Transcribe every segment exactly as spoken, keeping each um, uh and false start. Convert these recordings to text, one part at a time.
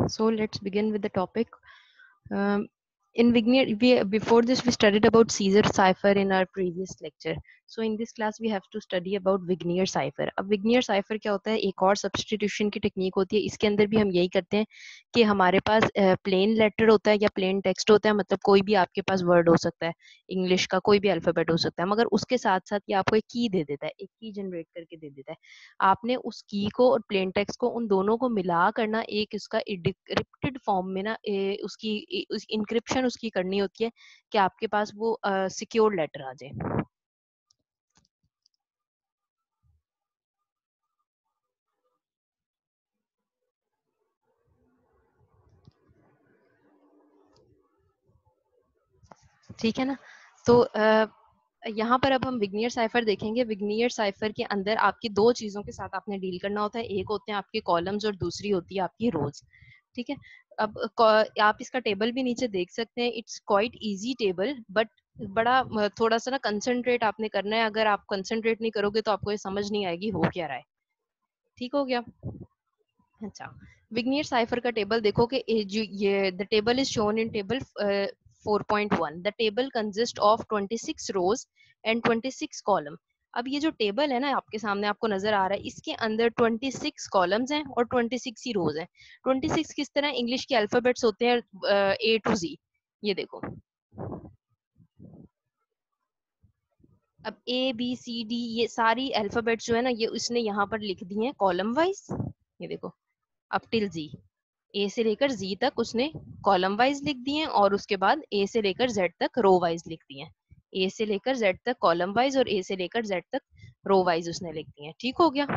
So let's begin with the topic. Um, in Vignette, we, before this we studied about Caesar cipher in our previous lecture. So in this class we have to study about Vignere cipher. अब Vignere cipher क्या होता है? एक और substitution की technique होती है. इसके अंदर भी हम यही करते हैं कि हमारे पास प्लेन लेटर होता है या प्लेन टेक्स्ट होता है, मतलब कोई भी आपके पास वर्ड हो सकता है, इंग्लिश का कोई भी अल्फाबेट हो सकता है, मगर उसके साथ साथ ये आपको एक की दे देता है, एक की जनरेट करके दे देता है. आपने उस की को और प्लेन टेक्स्ट को उन दोनों को मिला करना एक इसका डिक्रिप्टेड फॉर्म में ना ए, उसकी ए, उस इंक्रिप्शन उसकी करनी होती है कि आपके पास वो सिक्योर लेटर आ जाए. ठीक है ना. तो आ, यहाँ पर अब हम विग्नियर साइफर देखेंगे. विग्नियर साइफर के अंदर आपकी दो चीजों के साथ आपने डील करना होता है. एक होते हैं आपके कॉलम्स और दूसरी होती है आपकी रोज. ठीक है. अब आप इसका टेबल भी नीचे देख सकते हैं. It's quite easy table, but बड़ा थोड़ा सा ना कंसंट्रेट आपने करना है. अगर आप कंसंट्रेट नहीं करोगे तो आपको ये समझ नहीं आएगी हो क्या रहा है. ठीक हो गया. अच्छा, विग्नियर साइफर का टेबल देखो कि ये the table is shown in table four point one. The table consists of twenty-six rows and twenty-six column. अब ये जो टेबल है ना आपके सामने आपको नजर आ रहा है, इसके अंदर twenty-six कॉलम्स हैं और twenty-six ही रोज हैं. twenty-six किस तरह इंग्लिश के अल्फाबेट्स होते हैं ए टू जी. ये देखो, अब ए बी सी डी ये सारी अल्फाबेट्स जो है ना ये उसने यहाँ पर लिख दी हैं कॉलम वाइज. ये देखो, अप टिल जी, ए से लेकर जी तक उसने कॉलम वाइज लिख दिए हैं और उसके बाद ए से लेकर जेड तक रो वाइज लिख दिए हैं. ए से लेकर जेड तक कॉलम वाइज और ए से लेकर जेड तक रो वाइज उसने लिख दिए हैं. ठीक हो गया.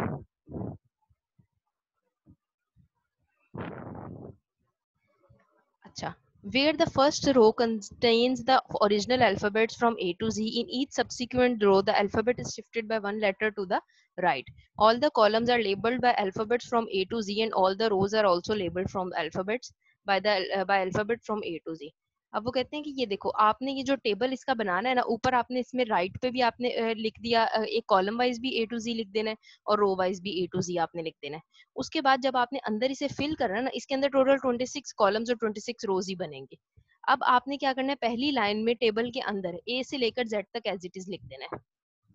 अच्छा, where the first row contains the original alphabets from A to Z, in each subsequent row the alphabet is shifted by one letter to the right. All the columns are labeled by alphabets from A to Z and all the rows are also labeled from alphabets by the uh, by alphabet from A to Z. अब वो कहते हैं कि ये देखो, आपने ये जो टेबल इसका बनाना है ना, ऊपर आपने इसमें राइट पे भी आपने uh, लिख दिया, uh, एक कॉलम वाइज भी ए टू जी लिख देना है और रो वाइज भी ए टू जी आपने लिख देना है. उसके बाद जब आपने अंदर इसे फिल करना है ना, इसके अंदर टोटल twenty-six कॉलम्स और twenty-six रोज ही बनेंगे. अब आपने क्या करना है, पहली लाइन में टेबल के अंदर ए से लेकर जेड तक एज इट इज लिख देना है.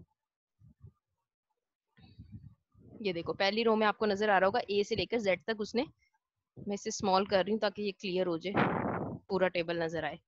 ये देखो, पहली रो में आपको नजर आ रहा होगा ए से लेकर जेड तक उसने, मैं इसे स्मॉल कर रही हूँ ताकि ये क्लियर हो जाए, पूरा टेबल नजर आए.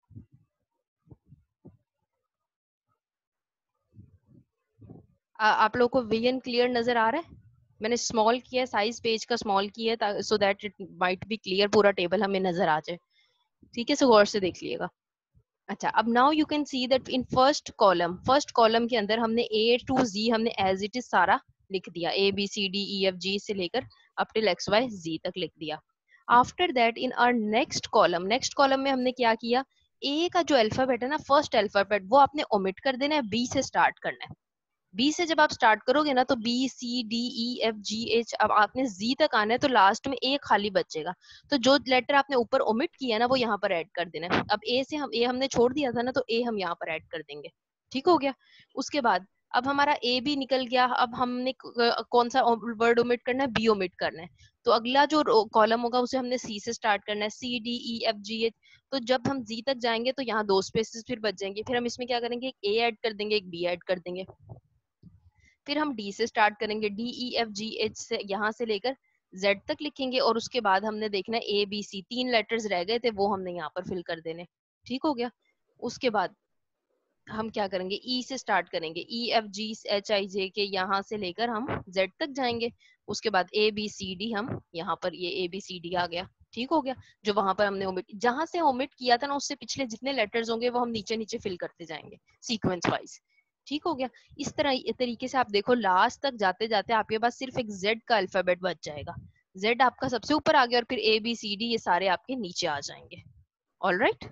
आ, आप लोगों को विजन क्लियर नजर आ रहा है? मैंने स्मॉल किया है, साइज पेज का स्मॉल किया है so that it might be clear, पूरा टेबल हमें नजर आ जाए. ठीक है, सो गौर से देख लिएगा. अच्छा, अब now you can see that in first column, first column के अंदर हमने ए टू जी हमने एज इट इज सारा लिख दिया, A B C D E F G से लेकर up till X Y Z तक लिख दिया. After that in our next column, next column में हमने क्या किया, ए का जो अल्फाबेट है ना, फर्स्ट अल्फाबेट वो आपने ओमिट कर देना है, बी से स्टार्ट करना है. बी से जब आप स्टार्ट करोगे ना तो B C D E F G H, अब आपने जी तक आना है तो लास्ट में ए खाली बचेगा. तो जो लेटर आपने ऊपर ओमिट किया ना वो यहाँ पर ऐड कर देना है. अब ए से हम ए हमने छोड़ दिया था ना, तो ए हम यहाँ पर ऐड कर देंगे. ठीक हो गया. उसके बाद अब हमारा ए भी निकल गया. अब हमने कौन सा वर्ड ओमिट करना है, बी ओमिट करना है. तो अगला जो कॉलम होगा उसे हमने सी से स्टार्ट करना है, C D E F G H. तो जब हम जी तक जाएंगे तो यहाँ दो स्पेसेस फिर बच जाएंगे. फिर हम इसमें क्या करेंगे, एक ए ऐड कर देंगे, एक बी ऐड कर देंगे. फिर हम डी से स्टार्ट करेंगे, D E F G H से यहाँ से लेकर जेड तक लिखेंगे और उसके बाद हमने देखना है ए बी सी, तीन लेटर्स रह गए थे वो हमने यहाँ पर फिल कर देने. ठीक हो गया. उसके बाद हम क्या करेंगे, ई से स्टार्ट करेंगे, ई एफ जी एच आई जे के यहाँ से लेकर हम जेड तक जाएंगे. उसके बाद ए बी सी डी, हम यहाँ पर ये ए बी सी डी आ गया. ठीक हो गया. जो वहां पर हमने ओमिट, जहां से ओमिट किया था ना उससे पिछले जितने लेटर्स होंगे वो हम नीचे नीचे फिल करते जाएंगे सीक्वेंस वाइज. ठीक हो गया. इस तरह तरीके से आप देखो लास्ट तक जाते जाते आपके पास सिर्फ एक जेड का अल्फाबेट बच जाएगा. जेड आपका सबसे ऊपर आ गया और फिर ए बी सी डी ये सारे आपके नीचे आ जाएंगे. All right.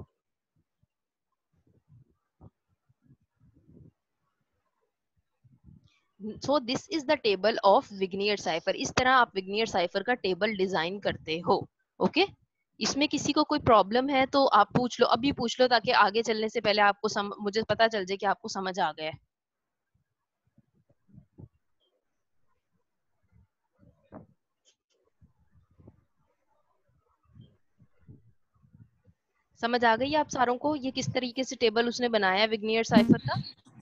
So this is the table of Vigenere cipher. इस तरह आप विग्नियर साइफर का टेबल डिजाइन करते हो. Okay okay? इसमें किसी को कोई प्रॉब्लम है तो आप पूछ लो, अभी पूछ लो, ताकि आगे चलने से पहले आपको सम, मुझे पता चल जाए कि आपको समझ आ गया है. समझ आ गई आप सारों को ये किस तरीके से टेबल उसने बनाया है विग्नियर साइफर का?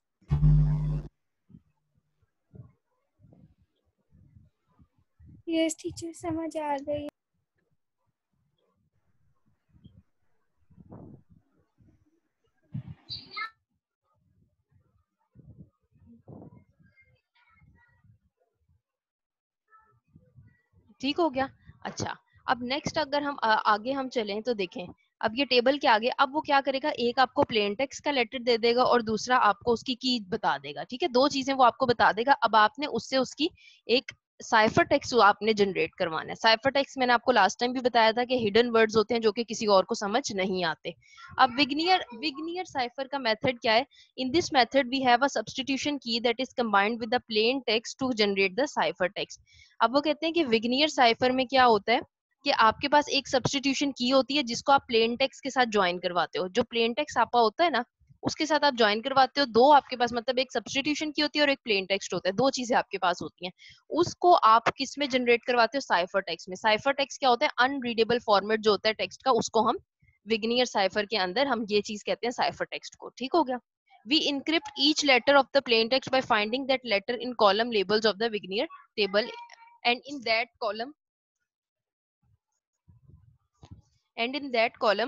यस टीचर, समझ आ गई। ठीक हो गया। अच्छा, अब नेक्स्ट अगर हम आ, आगे हम चलें तो देखें, अब ये टेबल के आगे अब वो क्या करेगा, एक आपको प्लेन टेक्स्ट का लेटर दे देगा और दूसरा आपको उसकी की बता देगा। ठीक है, दो चीजें वो आपको बता देगा। अब आपने उससे उसकी एक साइफर टेक्स्ट आपने जनरेट करवाना है। साइफर टेक्स्ट मैंने आपको लास्ट टाइम भी बताया था कि हिडन वर्ड्स होते हैं जो कि किसी और को समझ नहीं आते। अब विग्नियर विग्नियर साइफर का मेथड क्या है? In this method we have a substitution key that is combined with the plain text to generate the cipher text. अब वो कहते हैं कि विग्नियर साइफर में क्या होता है कि आपके पास एक सब्स्टिट्यूशन की होती है जिसको आप प्लेन टेक्स्ट के साथ ज्वाइन करवाते हो। जो प्लेन टेक्स्ट आपका होता है ना, उसके साथ आप ज्वाइन करवाते हो। दो आपके पास मतलब एक सब्स्टिट्यूशन की होती है और एक प्लेन टेक्स्ट होता है, दो चीजें आपके पास होती हैं। उसको आप किस में जनरेट करवाते हो? साइफर टेक्स्ट में। साइफर टेक्स्ट क्या होता है? अनरीडेबल फॉर्मेट जो होता है टेक्स्ट का, उसको हम विग्नियर साइफर के अंदर हम ये चीज कहते हैं साइफर टेक्स्ट को। ठीक हो गया। We encrypt each letter of the plain text by finding that letter in column labels of the Vignere table, and in that column and in that column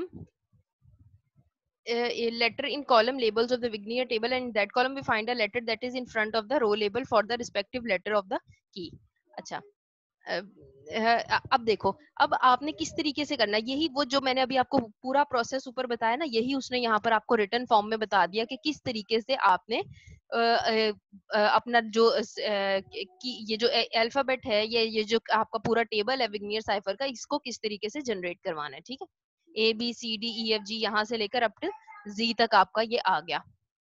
uh, a letter in column labels of the Vignere table, and in that column we find a letter that is in front of the row label for the respective letter of the key. अच्छा, अ, अ, अब देखो, अब आपने किस तरीके से करना है, यही वो जो मैंने अभी आपको पूरा प्रोसेस ऊपर बताया ना, यही उसने यहाँ पर आपको रिटर्न फॉर्म में बता दिया कि किस तरीके से आपने अ, अ, अ, अपना जो अ, कि ये जो अल्फाबेट है, ये ये जो आपका पूरा टेबल है विग्नियर साइफर का, इसको किस तरीके से जनरेट करवाना है। ठीक है, A B C D E F G यहाँ से लेकर अप टू जी तक आपका ये आ गया।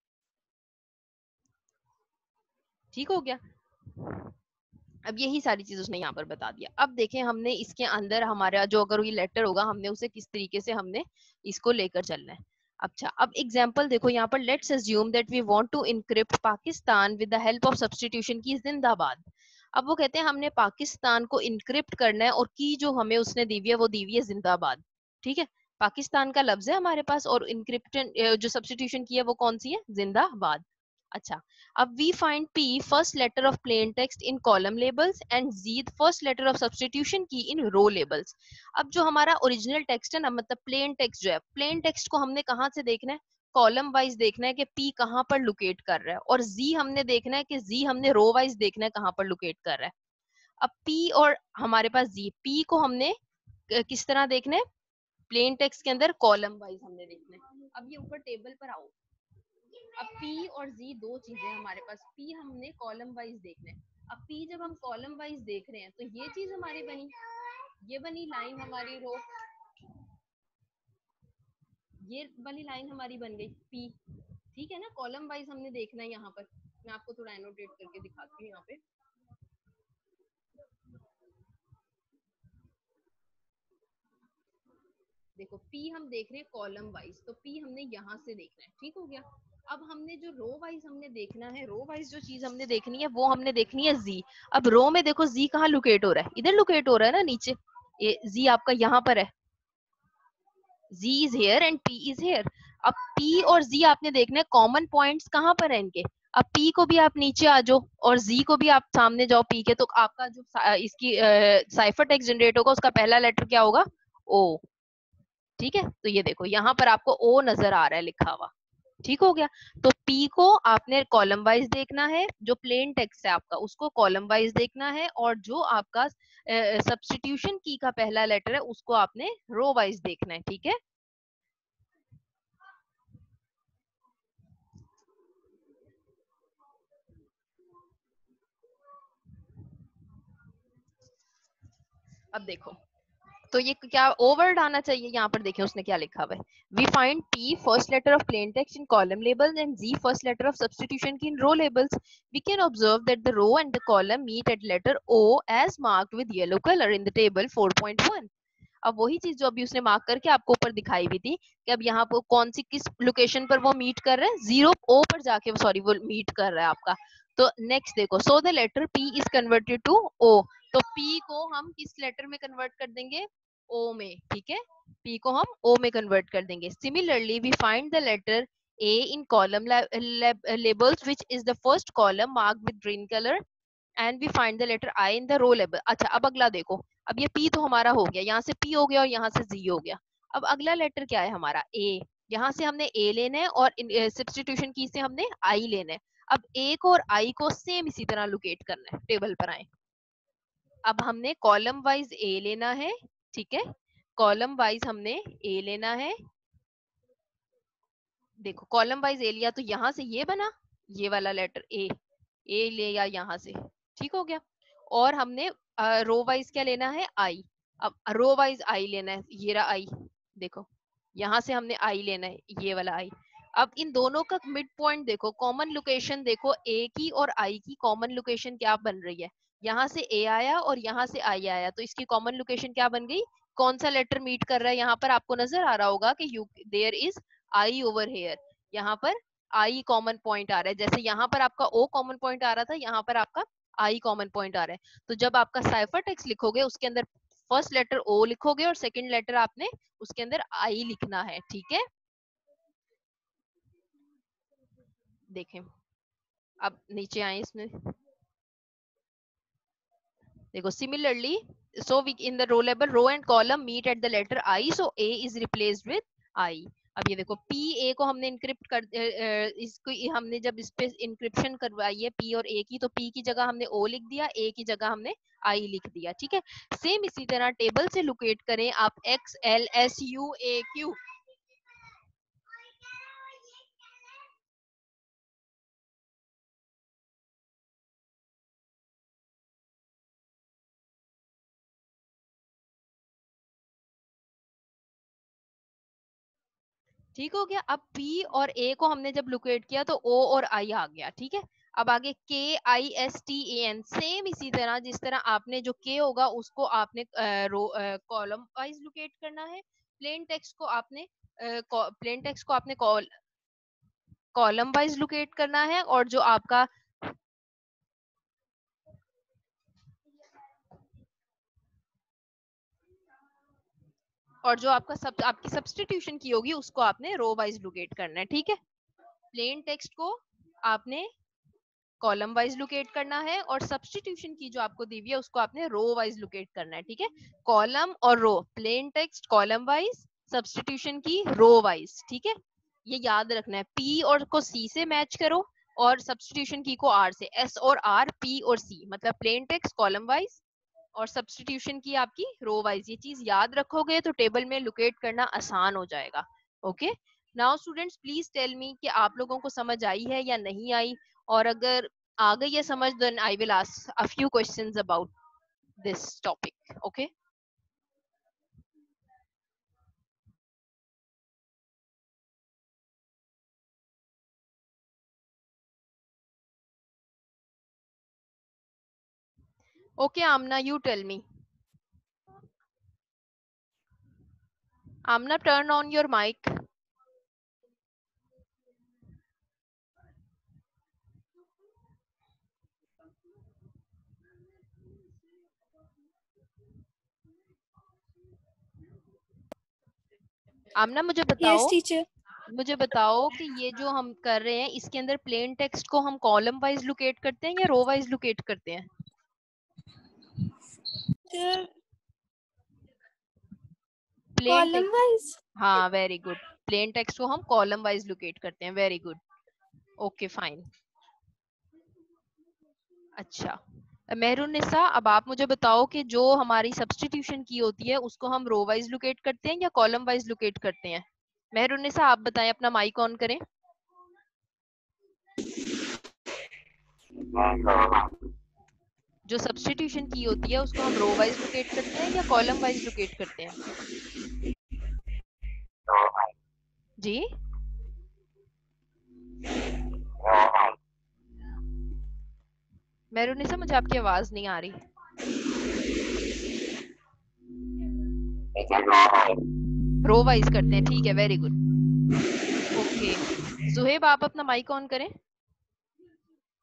ठीक हो गया। अब यही सारी चीज उसने यहाँ पर बता दिया। अब देखें हमने इसके अंदर हमारा जो अगर ये लेटर होगा, हमने उसे किस तरीके से हमने इसको लेकर चलना है। अच्छा, अब एग्जांपल देखो यहाँ पर, let's assume that we want to encrypt Pakistan with the help of substitution key जिंदाबाद। अब वो कहते हैं हमने पाकिस्तान को इनक्रिप्ट करना है और की जो हमें उसने दी हुई है वो दी हुई है जिंदाबाद। ठीक है, पाकिस्तान का लफ्ज है हमारे पास और इनक्रिप्शन जो सब्स्टिट्यूशन की है वो कौन सी है? जिंदाबाद। अच्छा, अब we find P first letter of plain text in column labels and Z first letter of substitution key in row labels। अब जो हमारा ओरिजिनल टेक्स्ट है ना, मतलब प्लेन टेक्स्ट जो है, प्लेन टेक्स्ट को हमने कहाँ से देखना है? कॉलम वाइज देखना है कि P कहाँ पर लोकेट कर रहा है, और Z हमने देखना है कि Z हमने रो वाइज देखना है कहाँ पर लोकेट कर रहा है। अब P और हमारे पास Z, P को हमने किस तरह देखना है? प्लेन टेक्स्ट के अंदर कॉलम वाइज हमने देखना है। अब ये ऊपर टेबल पर आओ, अब P और Z दो चीजें हमारे पास। P हमने कॉलम वाइज देखना है। अब P जब हम कॉलम वाइज देख रहे हैं तो ये चीज हमारी बनी, ये बनी लाइन हमारी रो, ये वाली लाइन हमारी बन गई P। ठीक है ना, कॉलम वाइज हमने देखना है। यहाँ पर मैं आपको थोड़ा एनोटेट करके दिखाती हूँ। यहाँ पे देखो, P हम देख रहे हैं कॉलम वाइज, तो P हमने यहाँ से देखना है। ठीक हो गया। अब हमने जो रो वाइज हमने देखना है, रो वाइज जो चीज हमने देखनी है वो हमने देखनी है Z। अब रो में देखो Z कहाँ लोकेट हो रहा है? इधर लोकेट हो रहा है ना, नीचे। ये Z आपका यहाँ पर है, Z is here and P is here। अब P और Z आपने देखना है कॉमन पॉइंट्स कहाँ पर है इनके। अब P को भी आप नीचे आ जाओ और Z को भी आप सामने जाओ P के, तो आपका जो इसकी साइफर टेक्स्ट जनरेट होगा उसका पहला लेटर क्या होगा? O। ठीक है, तो ये देखो यहाँ पर आपको O नजर आ रहा है लिखा हुआ। ठीक हो गया। तो P को आपने कॉलम वाइज देखना है, जो प्लेन टेक्स्ट है आपका उसको कॉलम वाइज देखना है, और जो आपका सब्स्टिट्यूशन की का पहला लेटर है उसको आपने रो वाइज देखना है। ठीक है, अब देखो, तो ये क्या ओवर्ड आना चाहिए? यहाँ पर देखें उसने क्या लिखा हुआ है, we find P first letter of plain text in column labels and Z first letter of substitution key in row labels. We can observe that the row and the column meet at letter O as marked with yellow color in the table four point one। अब वही चीज जो अभी उसने mark करके आपको ऊपर दिखाई हुई थी कि अब यहाँ पर कौन सी किस लोकेशन पर वो मीट कर रहे हैं, जीरो O पर जाके सॉरी वो मीट कर रहा है आपका। तो नेक्स्ट देखो, so the letter P is converted to O। तो P को हम किस लेटर में कन्वर्ट कर देंगे? ओ में, ठीक है, पी को हम ओ में कन्वर्ट कर देंगे. Similarly we find the letter A in column labels which is the first column marked with green colour and we find the letter I in the row label. अच्छा, अब अगला देखो, अब ये पी तो हमारा हो गया, यहाँ से पी हो गया और यहाँ से जी हो गया. अब अगला लेटर क्या है हमारा, ए. यहाँ से हमने ए लेना है और सब्स्टिट्यूशन की से हमने आई लेना है. अब ए को और आई को सेम इसी तरह लोकेट करना है. टेबल पर आए. अब हमने कॉलम वाइज ए लेना है, ठीक है, कॉलम वाइज हमने ए लेना है. देखो कॉलम वाइज ए लिया तो यहाँ से ये बना, ये वाला लेटर ए, ए लिया यहाँ से, ठीक हो गया. और हमने रो वाइज क्या लेना है, आई. अब रो वाइज आई लेना है, ये रहा आई. देखो यहाँ से हमने आई लेना है, ये वाला आई. अब इन दोनों का मिड पॉइंट देखो, कॉमन लोकेशन देखो, ए की और आई की कॉमन लोकेशन क्या बन रही है. यहाँ से ए आया और यहाँ से आई आया, तो इसकी कॉमन लोकेशन क्या बन गई, कौन सा लेटर मीट कर रहा है. यहाँ पर आपको नजर आ रहा होगा कि you there is I over here. यहाँ पर आई कॉमन पॉइंट आ रहा है, जैसे यहाँ पर आपका ओ कॉमन पॉइंट आ रहा था, यहाँ पर आपका आई कॉमन पॉइंट आ रहा है. तो जब आपका साइफर टेक्स्ट लिखोगे उसके अंदर फर्स्ट लेटर ओ लिखोगे और सेकंड लेटर आपने उसके अंदर आई लिखना है, ठीक है. देखें, अब नीचे आए इसमें, देखो similarly so we in the row label row and column meet at the letter I, so A is replaced with I. अब ये देखो P A को हमने इंक्रिप्ट कर इसको हमने जब इस पे इंक्रिप्शन करवाई है P और A की, तो P की जगह हमने O लिख दिया, A की जगह हमने I लिख दिया, ठीक है. सेम इसी तरह टेबल से लोकेट करें आप X L S U A Q. ठीक हो गया. अब P और A को हमने जब लोकेट किया तो O और I आ गया, ठीक है. अब आगे K I S T A N, same इसी तरह जिस तरह आपने जो K होगा उसको आपने रो कॉलम वाइज लोकेट करना है. प्लेन टेक्स्ट को आपने प्लेन टेक्स्ट को आपने कॉलम वाइज लोकेट करना है, और जो आपका और जो आपका सब आपकी सब्स्टिट्यूशन की होगी उसको आपने रो वाइज लोकेट करना है, ठीक है. प्लेन टेक्स्ट को आपने कॉलम वाइज लोकेट करना है और सब्स्टिट्यूशन की जो आपको दी हुई है उसको आपने रो वाइज लोकेट करना है, ठीक है. कॉलम और row, plain text column wise, substitution key row wise, ठीक है. ये याद रखना है. पी और को सी से मैच करो और सब्स्टिट्यूशन की को आर से. एस और आर, पी और सी, मतलब प्लेन टेक्स्ट कॉलम वाइज और सब्स्टिट्यूशन की आपकी रो वाइज. ये चीज याद रखोगे तो टेबल में लोकेट करना आसान हो जाएगा. Okay, now students please tell me कि आप लोगों को समझ आई है या नहीं आई, और अगर आ गई है समझ then I will ask a few questions about this topic. Okay. Okay, Amna, you tell me. Amna, turn on your mic. आमना मुझे बताओ. Yes, teacher. मुझे बताओ कि ये जो हम कर रहे हैं इसके अंदर प्लेन टेक्स्ट को हम कॉलम वाइज लोकेट करते हैं या रो वाइज लोकेट करते हैं. Plain Column wise. हाँ, वेरी गुड. प्लेन टेक्स्ट को हम कॉलम वाइज लोकेट करते हैं. Very good. Okay fine. अच्छा मेहरुन्निसा, अब आप मुझे बताओ कि जो हमारी सब्स्टिट्यूशन की होती है उसको हम रो वाइज लोकेट करते हैं या कॉलम वाइज लोकेट करते हैं. मेहरुन्निसा आप बताएं, अपना माइक ऑन करें. जो सब्स्टिट्यूशन की होती है उसको हम रो वाइज लोकेट करते हैं या कॉलम वाइज लोकेट करते हैं. जी मेहरुन्निसा, मुझे आपकी आवाज नहीं आ रही. रो वाइज करते हैं, ठीक है, वेरी गुड. ओके सुहेब, आप अपना माइक ऑन करें.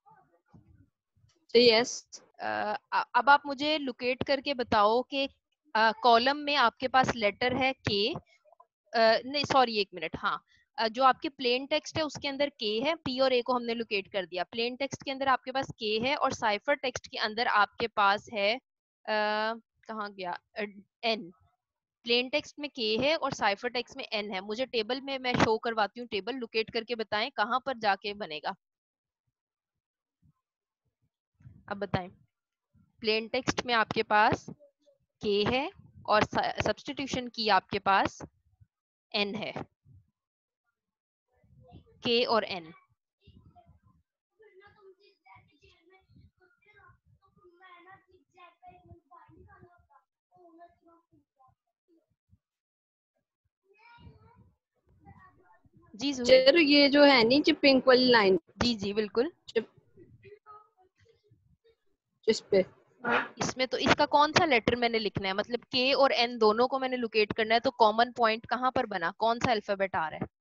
यस. अब आप मुझे लोकेट करके बताओ कि कॉलम में आपके पास लेटर है के, नहीं सॉरी एक मिनट, हाँ uh, जो आपके प्लेन टेक्स्ट है उसके अंदर के है, पी और ए को हमने लोकेट कर दिया। प्लेन टेक्स्ट के अंदर आपके पास के है और साइफर टेक्स्ट के अंदर आपके पास है uh, कहाँ गया, एन। प्लेन टेक्स्ट में के है और साइफर टेक्स्ट में एन है। मुझे टेबल में मैं शो करवाती हूँ, टेबल लोकेट करके बताएं कहाँ पर जाके बनेगा। अब बताएं, प्लेन टेक्स्ट में आपके पास के है और सब्स्टिट्यूशन की आपके पास एन है, के और एन। जी सर ये जो है नी जो पिंक वाली लाइन, जी जी बिल्कुल, इस पे इसमें तो इसका कौन सा लेटर मैंने लिखना है, मतलब के और एन दोनों को मैंने लोकेट करना है, तो कॉमन पॉइंट कहाँ पर बना, कौन सा अल्फाबेट आ रहा है?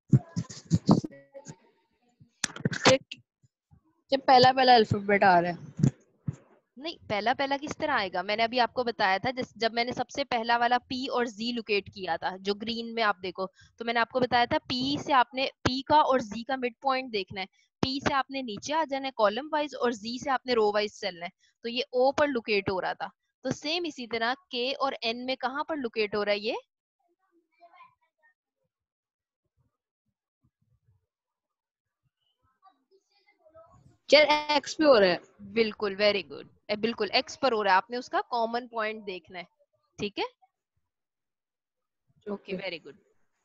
जब पहला पहला अल्फाबेट आ रहा है। नहीं, पहला पहला किस तरह आएगा, मैंने अभी आपको बताया था जिस जब मैंने सबसे पहला वाला पी और जी लोकेट किया था, जो ग्रीन में आप देखो, तो मैंने आपको बताया था पी से आपने पी का और जी का मिड पॉइंट देखना है, पी से आपने नीचे आ जाना है कॉलम वाइज और जी से आपने रो वाइज चलना है, तो ये ओ पर लोकेट हो रहा था। तो सेम इसी तरह के और एन में कहाँ पर लोकेट हो रहा है ये? एक्स पे हो रहा है। बिल्कुल, वेरी गुड, बिल्कुल एक्स पर हो रहा है, आपने उसका कॉमन पॉइंट देखना है, ठीक है, ओके वेरी गुड।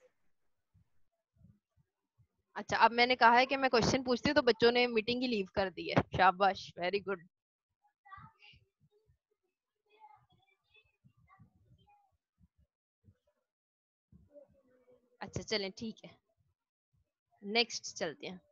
अच्छा, अब मैंने कहा है कि मैं क्वेश्चन पूछती हूँ तो बच्चों ने मीटिंग ही लीव कर दी है, शाबाश, वेरी गुड। अच्छा चलें, ठीक है, नेक्स्ट चलते हैं।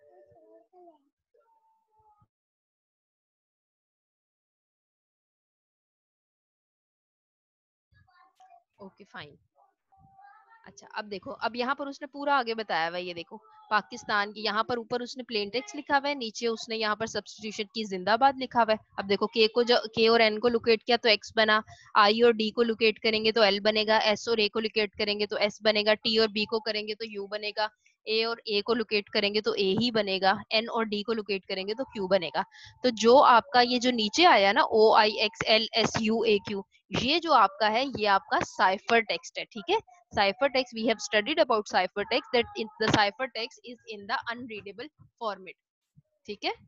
Okay fine. अच्छा अब देखो, अब यहाँ पर उसने पूरा आगे बताया हुआ है, ये देखो पाकिस्तान की, यहाँ पर ऊपर उसने प्लेन टेक्स्ट लिखा हुआ है, नीचे उसने यहाँ पर सब्स्टिट्यूशन की जिंदाबाद लिखा हुआ है। अब देखो के को जो के और एन को लोकेट किया तो एक्स बना, आई और डी को लोकेट करेंगे तो एल बनेगा, एस और ए को लोकेट करेंगे तो एस बनेगा, टी और बी को करेंगे तो यू बनेगा, ए और ए को लोकेट करेंगे तो ए ही बनेगा, एन और डी को लोकेट करेंगे तो क्यू बनेगा। तो जो आपका ये जो नीचे आया ना O I X L S U A Q, ये जो आपका है ये आपका साइफर टेक्स्ट है, ठीक है। Ciphertext, we have studied about ciphertext, that in the ciphertext is in the unreadable format, ठीक है,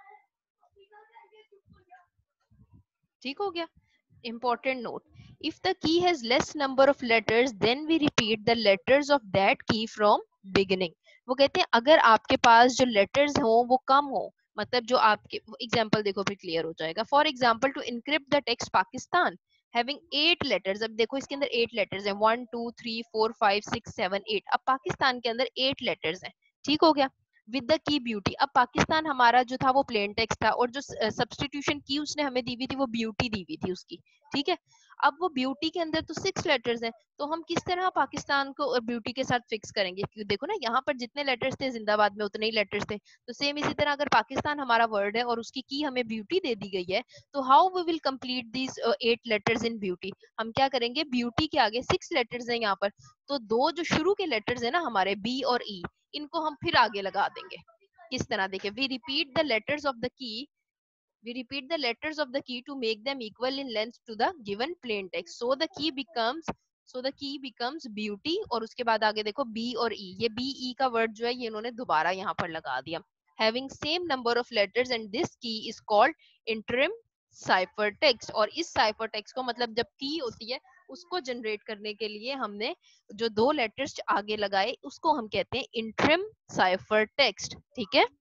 ठीक हो गया। Important note, if the key has less number of letters then we repeat the letters of that key from beginning। वो कहते हैं अगर आपके पास जो letters हो वो कम हो, मतलब जो आपके एग्जाम्पल देखो फिर क्लियर हो जाएगा। For example to encrypt the text Pakistan having eight letters, अब देखो इसके अंदर एट लेटर्स हैं, one two three four five six seven eight, अब पाकिस्तान के अंदर एट लेटर्स हैं, ठीक हो गया। विद द की ब्यूटी, अब पाकिस्तान हमारा जो था वो प्लेन टेक्स्ट था और जो सब्स्टिट्यूशन की उसने हमें दी हुई थी वो ब्यूटी दी हुई थी उसकी, ठीक है। अब वो ब्यूटी के अंदर तो सिक्स लेटर्स हैं, तो हम किस तरह पाकिस्तान को ब्यूटी के साथ फिक्स करेंगे, क्योंकि देखो ना यहाँ पर जितने लेटर्स थे जिंदाबाद में उतने ही लेटर्स थे, तो सेम इसी तरह अगर पाकिस्तान हमारा वर्ड है और उसकी की हमें ब्यूटी दे दी गई है, तो how we will complete these eight letters in beauty, हम क्या करेंगे, ब्यूटी के आगे सिक्स लेटर्स हैं यहाँ पर, तो दो जो शुरू के लेटर्स है ना हमारे बी और ई, इनको हम फिर आगे लगा देंगे। किस तरह, देखिए, we repeat the letters of the key we repeat the letters of the key to make them equal in length to the given plain text, so the key becomes so the key becomes beauty, और उसके बाद आगे देखो b और e, ये b e का word जो है ये इन्होंने दोबारा यहाँ पर लगा दिया, having same number of letters and this key is called interim cipher text, और इस cipher text को मतलब जब की होती है उसको जनरेट करने के लिए हमने जो दो लेटर्स आगे लगाए उसको हम कहते हैं interim cipher text, ठीक है।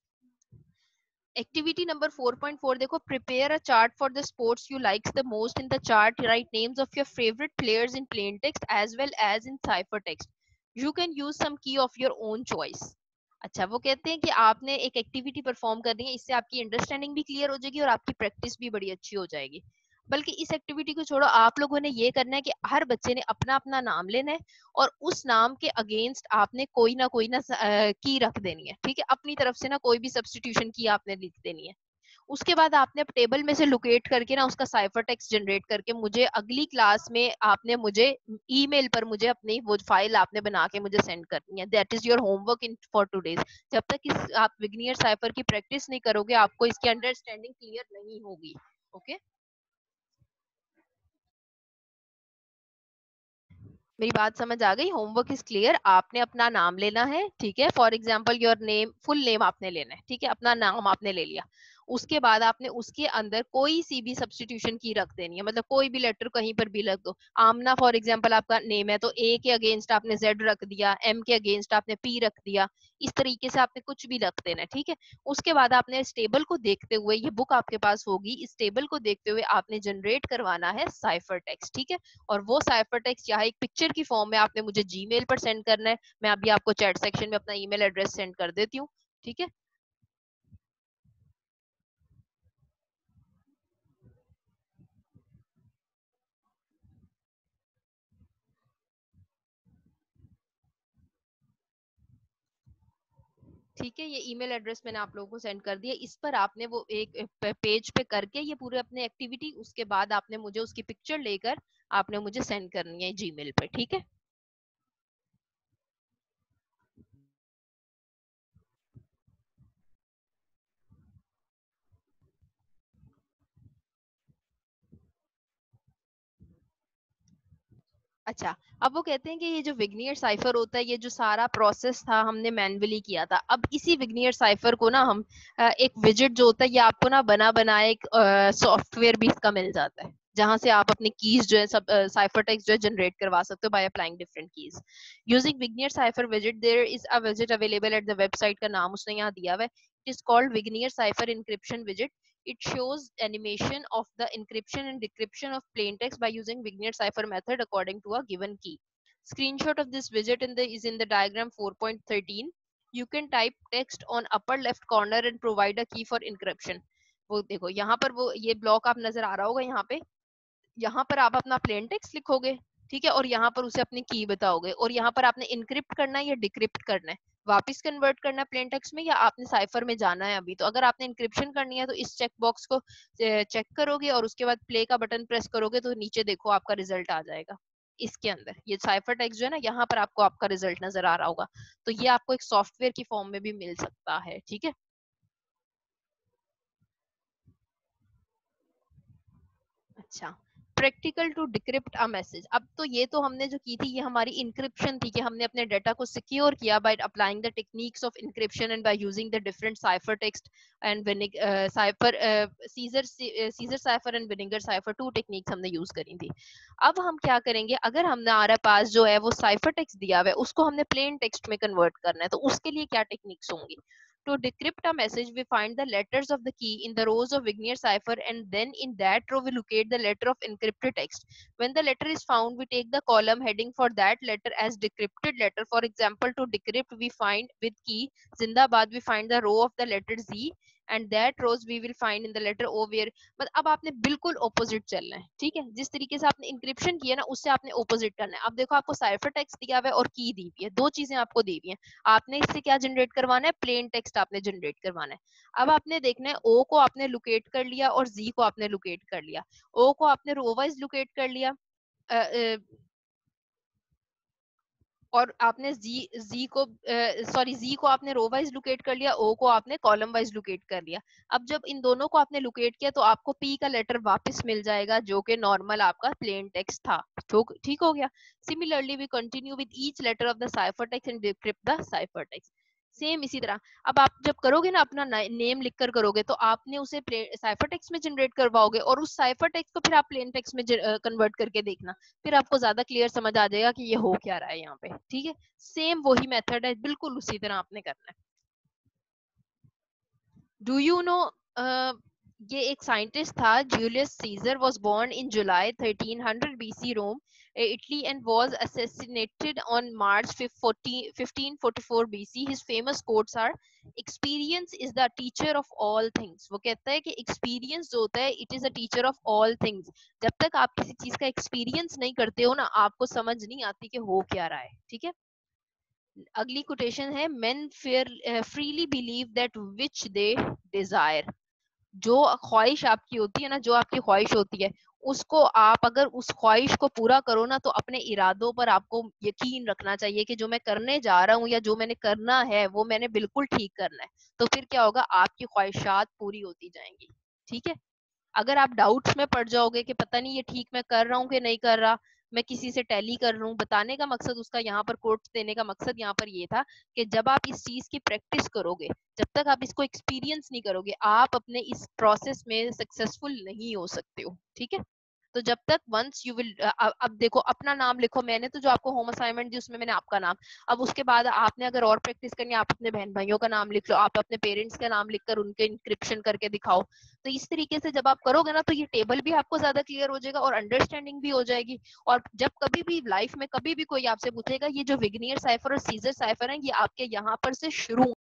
Activity number four point four, देखो, prepare a chart for the sports you likes the most, in the chart write names of your favorite players in plain text as well as in cipher text, you can use some key of your own choice। अच्छा, वो कहते हैं कि आपने एक activity perform करनी है, इससे आपकी अंडरस्टैंडिंग भी क्लियर हो जाएगी और आपकी प्रैक्टिस भी बड़ी अच्छी हो जाएगी। बल्कि इस एक्टिविटी को छोड़ो, आप लोगों ने ये करना है कि हर बच्चे ने अपना अपना नाम लेना है और उस नाम के अगेंस्ट आपने कोई ना कोई ना की रख देनी है, ठीक है, अपनी तरफ से ना कोई भी सब्स्टिट्यूशन की आपने लिख देनी है। उसके बाद आपने टेबल में से लोकेट करके ना उसका साइफर टेक्स्ट जनरेट करके मुझे अगली क्लास में आपने मुझे ईमेल पर मुझे अपनी वो फाइल आपने बना के मुझे सेंड करनी है। That is your homework in for today's. जब तक इस आप विग्नियर साइफर की प्रैक्टिस नहीं करोगे आपको इसकी अंडरस्टैंडिंग क्लियर नहीं होगी। Okay okay? मेरी बात समझ आ गई? Homework is clear. आपने अपना नाम लेना है, ठीक है। For example your name, full name आपने लेना है, ठीक है। अपना नाम आपने ले लिया, उसके बाद आपने उसके अंदर कोई सी भी सब्सटीट्यूशन की रख देनी है, मतलब कोई भी लेटर कहीं पर भी रख दो। आमना फॉर एग्जाम्पल आपका नेम है तो ए के अगेंस्ट आपने जेड रख दिया, एम के अगेंस्ट आपने पी रख दिया, इस तरीके से आपने कुछ भी रख देना है, ठीक है। उसके बाद आपने इस टेबल को देखते हुए, ये बुक आपके पास होगी, इस टेबल को देखते हुए आपने जनरेट करवाना है साइफर टेक्स्ट, ठीक है। और वो साइफर टेक्स्ट यहाँ एक पिक्चर की फॉर्म में आपने मुझे जीमेल पर सेंड करना है। मैं अभी आपको चैट सेक्शन में अपना ईमेल एड्रेस सेंड कर देती हूँ, ठीक है। ठीक है, ये ईमेल एड्रेस मैंने आप लोगों को सेंड कर दिया। इस पर आपने वो एक पेज पे करके ये पूरे अपने एक्टिविटी, उसके बाद आपने मुझे उसकी पिक्चर लेकर आपने मुझे सेंड करनी है जीमेल पे, ठीक है। अच्छा, अब वो कहते हैं कि ये जो विग्नियर साइफर होता है, ये जो सारा प्रोसेस था हमने मैन्युअली किया था। अब इसी विग्नियर साइफर को ना हम एक विजिट जो होता है, ये आपको ना बना बना एक सॉफ्टवेयर भी इसका मिल जाता है, जहां से आप अपनी कीज जो है सब साइफर टेक्स्ट जो है जनरेट करवा सकते हो by applying different keys using Vigenere cipher visit. There is a visit available at the website, का नाम उसने यहाँ दिया हुआ है। It is called Vigenere cipher encryption visit. It shows animation of the encryption and decryption of plain text by using Vignette cipher method according to a given key. Screenshot of this widget in the is in the diagram four point thirteen. You can type text on upper left corner and provide a key for encryption. वो देखो यहाँ पर वो ये block आप नजर आ रहा होगा यहाँ पे, यहाँ पर आप अपना प्लेन टेक्स्ट लिखोगे, ठीक है, और यहाँ पर उसे अपनी की बताओगे, और यहाँ पर आपने इनक्रिप्ट करना है या डिक्रिप्ट करना है, वापस कन्वर्ट करना है प्लेन टेक्स्ट में, या आपने साइफर में जाना है अभी। तो अगर आपने इंक्रिप्शन करनी है तो इस चेक बॉक्स को चेक करोगे और उसके बाद प्ले का बटन प्रेस करोगे तो नीचे देखो आपका रिजल्ट आ जाएगा। इसके अंदर ये साइफर टेक्स्ट जो है ना, यहाँ पर आपको आपका रिजल्ट नजर आ रहा होगा। तो ये आपको एक सॉफ्टवेयर की फॉर्म में भी मिल सकता है, ठीक है। अच्छा, practical to decrypt a message. अब तो ये तो हमने जो की थी ये हमारी इंक्रिप्शन थी कि हमने अपने डाटा को सिक्योर किया by applying the techniques of encryption and by using the different cipher text and cipher Caesar Caesar cipher and विनेगर साइफर, टू टेक्निक्स हमने यूज करी थी। अब हम क्या करेंगे, अगर हमने हमारे पास जो है वो साइफर टेक्स्ट दिया हुआ है उसको हमने प्लेन टेक्स्ट में कन्वर्ट करना है, तो उसके लिए क्या टेक्निक्स होंगी। To decrypt a message, we find the letters of the key in the rows of Vignere cipher, and then in that row we locate the letter of encrypted text. When the letter is found, we take the column heading for that letter as decrypted letter. For example, to decrypt, we find with key Zindabad, we find the row of the letter Z, and that rows we will find in the letter O where. मतलब अब आपने बिल्कुल opposite चलना है, ठीक है। जिस तरीके से आपने इंक्रिप्शन किया ना उससे आपने ऑपोजिट करना है। अब देखो आपको साइफर टेक्स्ट दिया हुआ है और की दी हुई है, दो चीजें आपको दी हुई हैं। आपने इससे क्या जनरेट करवाना है, प्लेन टेक्स्ट आपने जनरेट करवाना है। अब आपने देखना है ओ को आपने लोकेट कर लिया और जी को आपने लोकेट कर लिया। ओ को आपने रो वाइज लोकेट कर लिया, अ, अ, और आपने जी जी को सॉरी जी को आपने रो वाइज लोकेट कर लिया, ओ को आपने कॉलम वाइज लोकेट कर लिया। अब जब इन दोनों को आपने लोकेट किया तो आपको पी का लेटर वापस मिल जाएगा जो कि नॉर्मल आपका प्लेन टेक्स्ट था। ठीक हो गया। Similarly we continue with each letter of the cipher text and decrypt the cipher text. Same इसी तरह अब आप जब करोगे ना अपना नेम लिखकर करोगे तो आपने उसे साइफर टेक्स्ट में जनरेट करवाओगे और उस साइफर टेक्स्ट को फिर आप प्लेन टेक्स्ट में कन्वर्ट करके देखना, फिर आपको ज्यादा क्लियर समझ आ जाएगा कि ये हो क्या रहा है यहाँ पे, ठीक है। सेम वही मेथड है, बिल्कुल उसी तरह आपने करना है। डू यू नो, ये एक साइंटिस्ट था, Julius Caesar was born in July thirteen hundred BC, Rome, Italy, and was assassinated on March fifteen forty-four B C. His famous quotes are, "Experience is the teacher of all things." वो कहता है कि experience जो होता है, it is a teacher of all things. जब तक आप किसी चीज का experience नहीं करते हो ना, आपको समझ नहीं आती कि हो क्या रहा है, ठीक है। अगली कोटेशन है, men fear uh, freely believe that which they desire. जो ख्वाहिश आपकी होती है ना, जो आपकी ख्वाहिश होती है, उसको आप अगर उस ख्वाहिश को पूरा करो ना, तो अपने इरादों पर आपको यकीन रखना चाहिए कि जो मैं करने जा रहा हूँ या जो मैंने करना है वो मैंने बिल्कुल ठीक करना है। तो फिर क्या होगा, आपकी ख्वाहिशात पूरी होती जाएंगी। ठीक है। अगर आप डाउट्स में पड़ जाओगे कि पता नहीं ये ठीक मैं कर रहा हूँ कि नहीं कर रहा, मैं किसी से टैली कर रहा हूँ, बताने का मकसद उसका यहाँ पर कोट्स देने का मकसद यहाँ पर ये था कि जब आप इस चीज की प्रैक्टिस करोगे, जब तक आप इसको एक्सपीरियंस नहीं करोगे, आप अपने इस प्रोसेस में सक्सेसफुल नहीं हो सकते हो। ठीक है। तो जब तक वंस यू विल, अब देखो अपना नाम लिखो, मैंने तो जो आपको होम असाइनमेंट दी उसमें मैंने आपका नाम, अब उसके बाद आपने अगर और प्रैक्टिस करनी है, आप अपने बहन भाइयों का नाम लिख लो, आप अपने पेरेंट्स का नाम लिखकर उनके इंक्रिप्शन करके दिखाओ। तो इस तरीके से जब आप करोगे ना, तो ये टेबल भी आपको ज्यादा क्लियर हो जाएगा और अंडरस्टैंडिंग भी हो जाएगी। और जब कभी भी लाइफ में कभी भी कोई आपसे पूछेगा ये जो विग्नियर साइफर और सीजर साइफर है, ये आपके यहाँ पर से शुरू